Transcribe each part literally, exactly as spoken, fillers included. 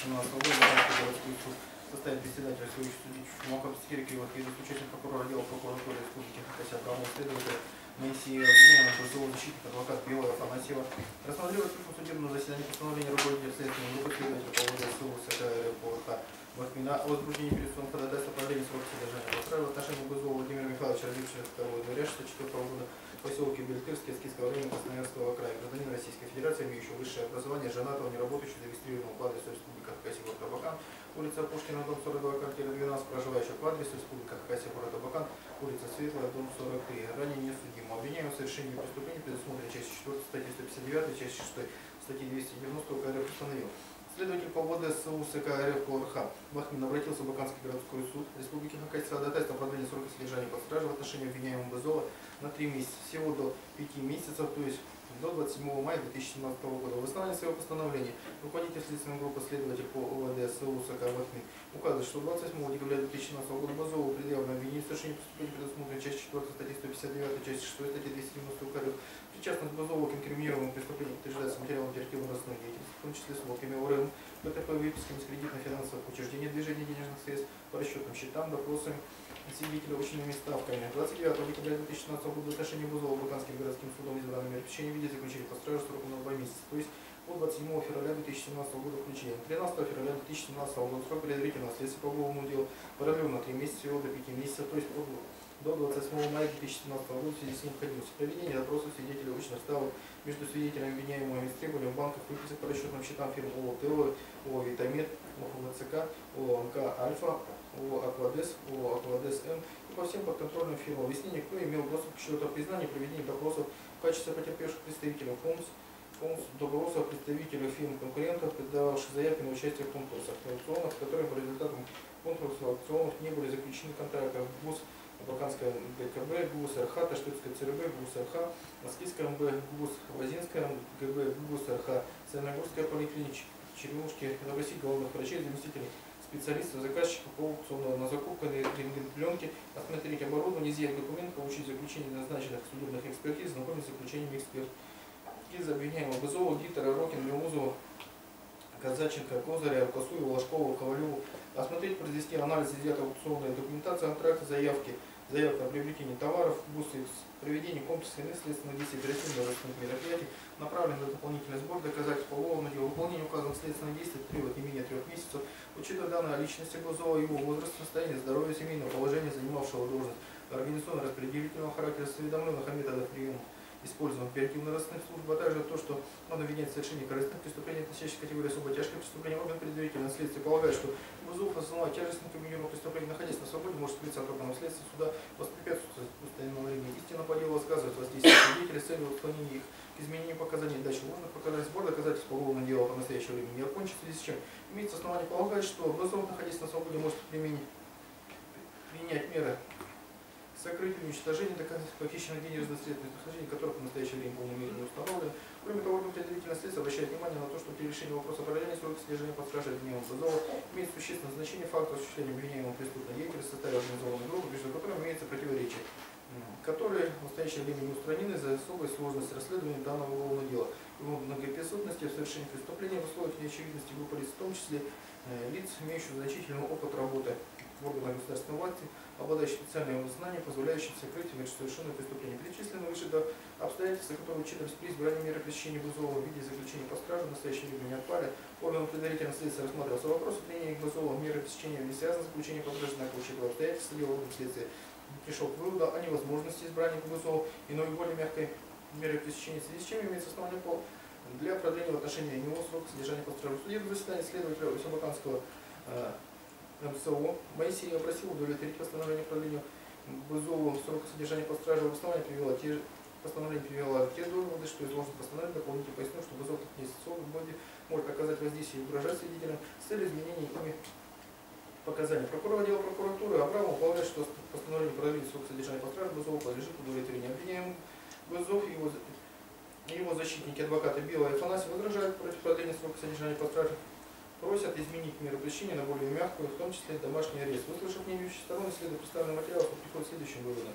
семнадцатого года Луганский городской суд составит председателя следующего судьи Чумака Кирикова, участник прокурора дела прокуратуры Республики Хакасия, правого следователя Моисеева, обвиняемого трудового защитника, адвокат Белая Афанасьева, рассмотрел в судебном заседании постановления руководителя следственной группы следователя по УВД СУ СКР Махмина о возбуждении перед ходатайства продления срока содержания подстраивания в отношении Бузова Владимира Михайловича, родившегося второго января шестьдесят четвёртого года в поселке Бельтырский Аскизского района Красноярского края, гражданин Российской Федерации, имеющего высшее образование, женатого, неработающего, зарегистрированного по адресу Республика Хакасия, город Абакан, улица Пушкина, дом сорок два, квартира двенадцать, проживающего по адресу Республика Хакасия, город Абакан, улица Светлая, дом сорок три, ранее не судимого, обвиняемого в совершении преступления, предусмотренной частью четвёртой статьи сто пятьдесят девять, частью шестой статьи двести девяносто УК РФ постановил. Следователь по УВД СУ СК РФ КОРХ Махмин обратился в Абаканский городской суд Республики Хакасия с ходатайством о продлении срока содержания под стражей в отношении обвиняемого Бузова на три месяца, всего до пяти месяцев, то есть до двадцать седьмого мая две тысячи семнадцатого года. В основании своего постановления руководитель следственной группы следователь по УВД СУ СК Махмин указывает, что двадцать восьмого декабря две тысячи семнадцатого года Бузову предъявлено обвинение в совершении преступления, предусмотренной частью четвёртой статьи сто пятьдесят девять, частью шестой статьи двести девяносто УК РФ. Причастность Бузова к инкриминированному преступлению подтверждается материалом оперативно-розыскной деятельности, в том числе сводками ОРМ, ПТП, выписками из кредитно-финансовых учреждений, движения денежных средств по расчетным счетам, допросами свидетеля, очными ставками. двадцать девятого декабря две тысячи семнадцатого года в отношении Бузова Абаканским городским судом избрано меры пресечения в виде заключения под стражу сроком на два месяца, то есть по двадцать седьмого февраля две тысячи семнадцатого года включения. тринадцатого февраля две тысячи семнадцатого года срок предварительного следствия по уголовному делу продлен на три месяца, всего до пяти месяцев, то есть до двадцать восьмого мая две тысячи семнадцатого года в связи с необходимостью проведения допросов свидетелей очных ставок между свидетелями обвиняемыми с требованием банков выписок по расчетным счетам фирм ООО ТЭО, ООО Витамед, ООО ВЦК, ООО МК Альфа, ООО Аквадес, ООО Аквадес М и по всем подконтрольным фирмам. Выяснение, кто имел доступ к счету, признание проведения допросов в качестве потерпевших представителей ФОМС, ФОМС допросов представителей фирм конкурентов, подававших заявки на участие в конкурсах аукционах, которые по результатам конкурсов аукционов не были заключены контракты в ГУС Абаканская ГКБ, ГУС РХ, Таштырская ЦРБ, ГУС РХ, Москвийская МБ, ГУС Лазинская ГБ, ГУС РХ, Саяногорская поликлиника, Черемушки, Новосиб, главных врачей, заместителей специалистов, заказчиков по аукциону на закупку рентген-пленки, осмотреть оборудование, изъять документ, получить заключение назначенных судебных экспертиз, знакомиться с заключениями экспертов. Из обвиняемого Бузова, Гитера, Рокин, Меузова, Казаченко, Козыря, Косуева, Ложкова, Ковалеву, осмотреть, произвести анализ изъятой аукционной документации, контракта, заявки, заявка на приобретение товаров, ГУС-Х, проведение комплексных следственных действий, оперативно-розыскных мероприятий, направлен на дополнительный сбор доказательств по уголовному делу, выполнение указанных следственных действий требует не менее трех месяцев, учитывая данные о личности Бузова, его возраст, состояние здоровья, семейного положения, занимавшего должность, организационно-распределительного характера, осведомленных о методах приема использованных оперативно-розыскных служб, а также то, что он обвиняет в совершении корыстных преступлений, относящихся к категории особо тяжких преступлений. Орган предварительного следствия полагает, что Бузов, осознавая тяжесть инкриминированного преступления, находясь на свободе, может скрыться от органов следствия суда, воспрепятствовать установлению истины по делу, сказывать воздействие свидетелей с целью отклонения их к изменению показаний, дачи ложных показаний, сбор доказательств по уголовному делу по настоящее время не окончен, в связи с чем имеется основание полагать, что Бузов, находясь на свободе, может применить, принять меры сокрытие, уничтожение доказательств похищенных денежных средств, местонахождения которых в настоящее время полной мере не установлено. Кроме того, орган предварительного следствия обращает внимание на то, что при решении вопроса о продлении срока содержания под стражей обвиняемого Бузова имеет существенное значение факт осуществления обвиняемого преступной деятельности в составе организованной группы, между которыми имеется противоречие, которые в настоящее время не устранены из-за особой сложности расследования данного уголовного дела, его многоэпизодности в совершении преступления в условиях неочевидности группы лиц, в том числе э, лиц, имеющих значительный опыт работы в органах государственной власти, обладающих специальными знаниями, позволяющими сокрыть совершенное преступление. Перечислены выше до обстоятельства, которые учитывались при избрании меры пресечения Бузова в виде заключения под стражу, в настоящее время не отпали. Органом предварительного следствия рассматривался вопрос отменения Бузова меры пресечения не связано с заключением под стражу, однако, учитывая обстоятельства дела, орган следствия пришел к выводу о невозможности избрания Бузова иной более мягкой меры пресечения, в связи с чем имеется основание по для продления в отношении него срока содержания под стражей. В суде в заседании следователя Абаканского МСО Моисеева просил удовлетворить постановление продления Бузову срока содержания под стражей. В основании привела те постановление привело те доводы, что изложено постановление, дополнительно пояснил, что Бузов в боди может оказать воздействие и угрожать свидетелям с целью изменения ими показаний. Прокурор отдела прокуратуры Абрамов полагает, что постановление продлить срок содержания под стражей Бузова подлежит удовлетворению. Обвиняемый Бузов и его, его защитники, адвокаты Белая и Афанасьева возражают против продления срока содержания под стражей. Просят изменить меру пресечения на более мягкую, в том числе домашний арест. Выслушав мнение имеющих сторон, исследуя представленные материалы, приходит к следующим выводам.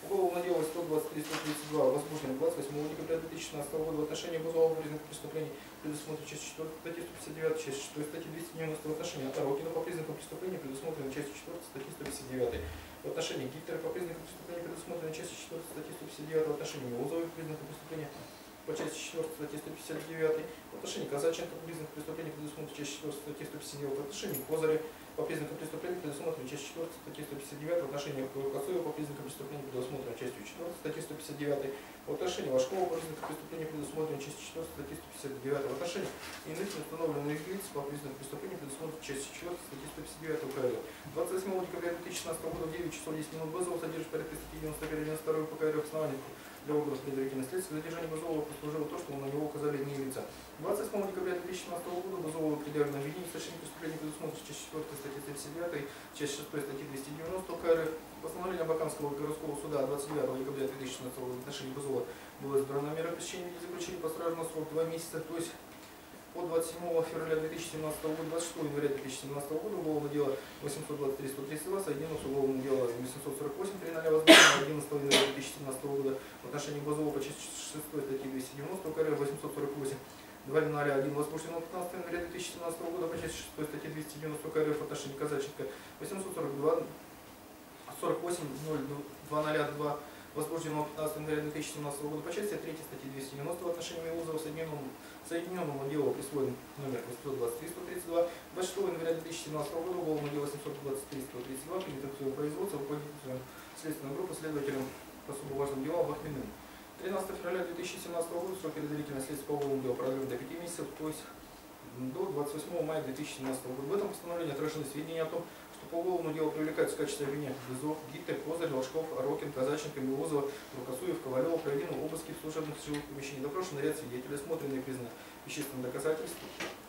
Уголовное дело сто двадцать три сто тридцать два возбуждено двадцать восьмого декабря две тысячи шестнадцатого года в отношении Бузова по признакам преступлений, предусмотрено частью четвёртой статьи сто пятьдесят девять, частью шестой статьи двести девяносто в отношении Арокина по признакам преступления, предусмотрено частью четвёртой статьи сто пятьдесят девять. В отношении Гитлера по признакам преступления, предусмотрено частью четвёртой статьи сто пятьдесят девять. В отношении Милозова по признакам преступления по части четвёртой статьи сто пятьдесят девять. В отношении Казаченко по признакам преступления, предусмотрено частью четвёртой статьи сто пятьдесят девять. В отношении Козыря по признакам преступления, предусмотрено частью четвёртой статьи сто пятьдесят девять. В отношении Кацуева по признакам преступления, предусмотрено частью четвёртой статьи сто пятьдесят девять. В отношении Ложкова по признакам преступления, предусмотрено частью четвёртой статьи сто пятьдесят девять. В отношении иных установленных лиц по признакам преступления, предусмотрено частью четвёртой статьи сто пятьдесят девять УК РФ. двадцать восьмого декабря две тысячи шестнадцатого года в девять часов десять минут Бузова содержит в порядке статьи девяносто первой девяносто второй УК РФ оснований для органов предварительного следствия. Задержание Бузова послужило то, что на него указали иные лица. двадцать восьмого декабря две тысячи шестнадцатого года Бузову предъявлено обвинение в совершении преступления, предусмотрено часть четвёртой статьи сто пятьдесят девять, часть шестой статьи двести девяносто УК РФ. Постановление Абаканского городского суда двадцать девятого декабря две тысячи шестнадцатого года в отношении Бузова было избрана мера пресечения в виде заключения под стражу на срок два месяца, то есть от двадцать седьмого февраля две тысячи семнадцатого года, двадцать шестого января две тысячи семнадцатого года уголовное дело восемьсот двадцать три сто тридцать два соединено с уголовным делом восемьсот сорок восемь три ноль возбуждено одиннадцатого января две тысячи семнадцатого года в отношении Бузова по части шестой статьи двести девяносто УК РФ восемьсот сорок восемь два ноль один возбуждено пятнадцатого января две тысячи семнадцатого года по части шестой статьи двести девяносто УК РФ в отношении Казаченко восемьсот сорок два сорок восемь ноль два ноль два возбуждено пятнадцатого января две тысячи семнадцатого года по части третьей статьи двести девяносто в отношении Милозова соединенному, соединенному делу присвоен номер восемьсот двадцать три сто тридцать два. двадцать шестого января две тысячи семнадцатого года уголовное дело семьсот двадцать три сто тридцать два принято к своему производству руководителем следственной группы следователем по особо важным делам Бахминым. тринадцатого февраля две тысячи семнадцатого года срок предварительного следствия по уголовному делу продлен до пяти месяцев, то есть до двадцать восьмого мая две тысячи семнадцатого года. В этом постановлении отражены сведения о том, что по уголовному делу привлекаются в качестве обвинения Бузов, Гитлер, Козырь, Ложков, Арокин, Казаченко, Милозова, Рукосуев, Ковалева, проведены обыски в служебных жилых помещениях, допрошенный ряд свидетелей, осмотренные и признаны вещественные доказательства,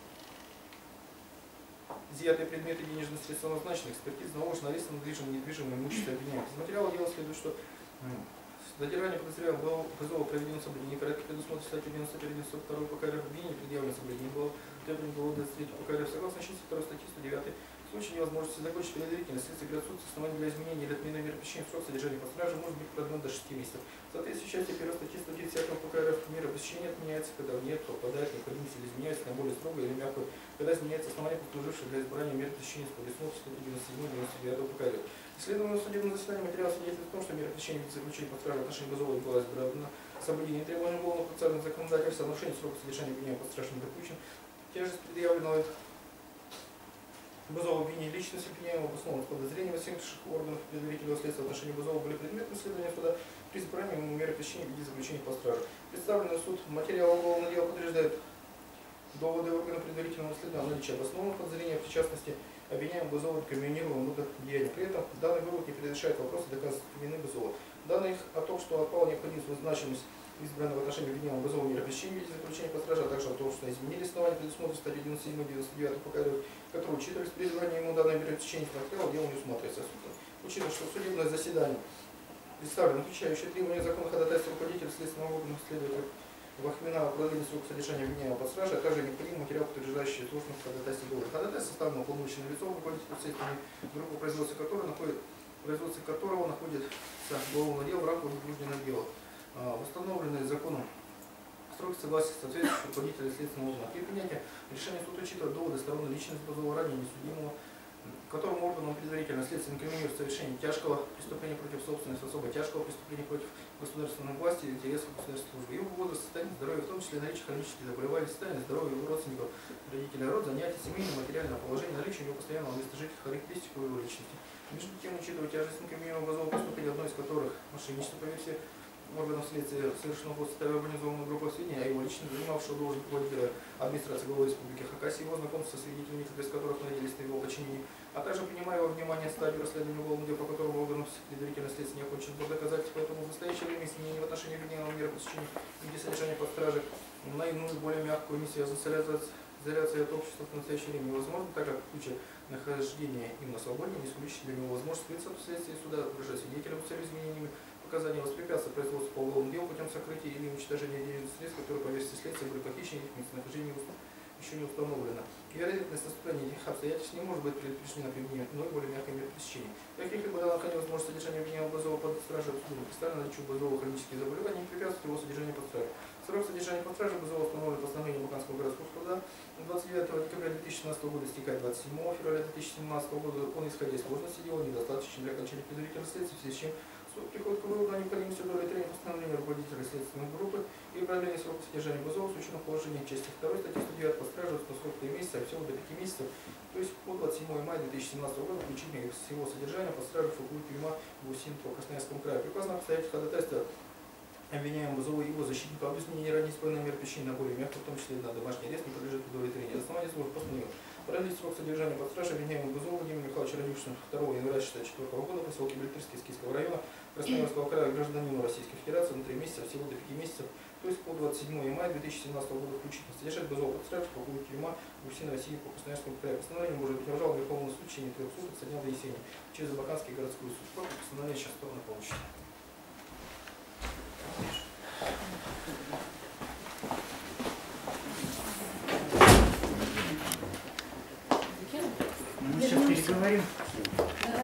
изъятые предметы денежных средств назначены, экспертиза наложена, арест на недвижимое недвижимое имущество обвиняемых. Из материала дела следует, что задержание подозреваемого Бузова проведено в соблюдении порядка, предусмотрено статьей девяносто первой девяносто второй УК РФ, обвинение предъявлено в соблюдении было требование было двадцать третьего УК РФ согласно части второй статьи сто девятой. В случае невозможности закончить предварительно следствие при отсутствии оснований для изменения или отмены меры пресечения, срок содержания под стражей может быть продлен до шести месяцев. В соответствии с частью первой статьи сто десятого УК РФ мера пресечения отменяется, когда в нее попадает необходимость или изменяется на более строгую или мягкую, когда изменяется основание, послужившее для избрания меры пресечения с предусмотренной статьей девяносто седьмой девяносто девятой УК РФ. Исследованное в судебном заседании материал свидетельствует о том, что мера пресечения в виде заключения под стражей в отношении Бузова была избрана соблюдение требований уголовного процессуального законодательства, нарушение срока содержания обвинения под стражей не допущен. Тяжесть предъявленного Бузова обвинения личности обвиняемого обусловлено подозрения высших органов предварительного следствия в отношении Бузова были предметом исследования суда при избрании ему меры пресечения в виде заключения под стражей. Представленный в суд материал уголовного дела подтверждает доводы органов предварительного следствия о наличии обоснованного подозрения в причастности обвиняемого Бузова к криминированному деянию. При этом данный вывод не предрешает вопросы доказательства вины Бузова. Данные о том, что отпала необходимость в значимость избранного в отношении обвиняемого Бузова меры пресечения в виде заключения под стражей, а также о том, что изменились основания, предусмотренные статьей девяносто седьмой девяносто девятой УК РФ, которые учитывались при избрании ему данной меры пресечения, материала дело не усматривается судом. Учитывая, что судебное заседание представлено отвечающее требования закона ходатайства руководителя следственного органа следователя Бахмина о продлении срока содержания обвиняемого под стражей, а также необходимый материал, подтверждающий сложность ходатайства договора. Ходатайство составлено уполномоченным лицом, руководителем следственной группы, производства которого находит, производство которого находится уголовное дело в рамках возбужденного дела. Восстановленные законом сроки согласия соответствующего руководителя следственного органа. При принятии решения суд учитывает доводы стороны личности Бузова ранее несудимого, которому органом предварительного следствия инкриминирует совершение тяжкого преступления против собственности, особо тяжкого преступления против государственной власти и интересов государственной службы. Его возраст, состояние здоровья, в том числе наличие хронических заболеваний, состояние здоровья его родственников, родителей, род, занятий, семейное, материальное положение, наличие у него постоянного места жительства, характеристику его личности. Между тем, учитывая тяжесть инкриминированного уголовного преступления, одно из которых мошенничество по версии органов следствия совершено в составе организованной группы сведений, а его лично занимавшего должность руководителя администрации главы Республики Хакасия, его знакомство со свидетелями, некоторые из которых находились на его подчинении, а также принимая во внимание стадию расследования уголовного дела, по которому органов предварительного следствия не окончен сбор доказательств, поэтому в настоящее время изменения в отношении обвиняемого меры пресечения в виде содержания под стражей на иную, более мягкую, не связанную с изоляцией от общества в настоящее время невозможно, так как в случае нахождения им на свободе не исключить для него возможность скрыться в следствии суда, угрожать свидетелям с целью изменениями показания, воспрепятствовать производству по уголовному делу путем сокрытия или уничтожения денежных средств, которые по версии следствия были похищены, их местонахождение еще не установлено. Вероятность наступления этих обстоятельств не может быть предпричинена применением иной, более мягкой меры пресечения. Каких-либо находилось возможность содержания обвиняемого Базова под стражей в суде, представлено наличию Базова хронические заболевания не препятствует его содержанию под стражей. Срок содержания под стражей Базова установлен постановлением Баканского городского суда. двадцать девятого декабря две тысячи семнадцатого года истекает двадцать седьмого февраля две тысячи семнадцатого года. Он, исходя из сложности дела, недостаточен для окончания предварительного следствия, в связи с чем суд приходит к выводу о необходимости удовлетворения постановления руководителя следственной группы и продления срока содержания Базова в случайном положении части второй статьи сто девять под стражей по сроку три месяца, а всего до пяти месяцев, то есть по двадцать седьмого мая две тысячи семнадцатого года, включительно всего содержания под стражей факультета тюрьма в Усин по Красноярскому краю. При указанном обстоятельствах ходатайства обвиняемого Базова и его защитника об изменении ранее исполненной меры причины на более мягкую, в том числе на домашний арест, не подлежит удовлетворению. Основание службы постановил продлить срок содержания под стражей обвиняемого Базова Владимира Михайловича, родившегося второго января тысяча девятьсот шестьдесят четвёртого года в поселке Бельтырский Скисского района Красноярского края, гражданину Российской Федерации на три месяца, всего до пяти месяцев, то есть по двадцать седьмого мая две тысячи семнадцатого года включительно. Содержать Базова под стражей по городу тюрьма в Усин России по Красноярскому краю. Постановление может быть обжаловано в Верховном суде в течение трех суток со дня донесения через Абаканский городской суд. Копию постановления сейчас стороны получит. Мы сейчас переговорим.